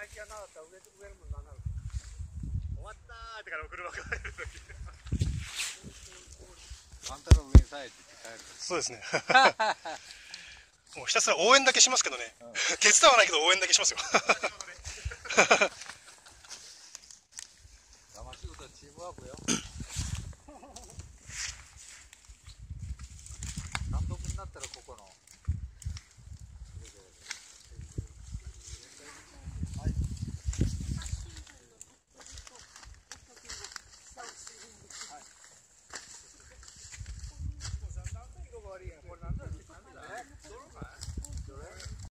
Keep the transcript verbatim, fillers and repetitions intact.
きがなかったら植えるもんななる。終わったーってから車が帰るとき。 あんたの上にさえって帰る。 そうですね。もうひたすら応援だけしますけどね。うん、手伝わないけど応援だけしますよ。 騙し事はチームワークよ。単独になったらここの。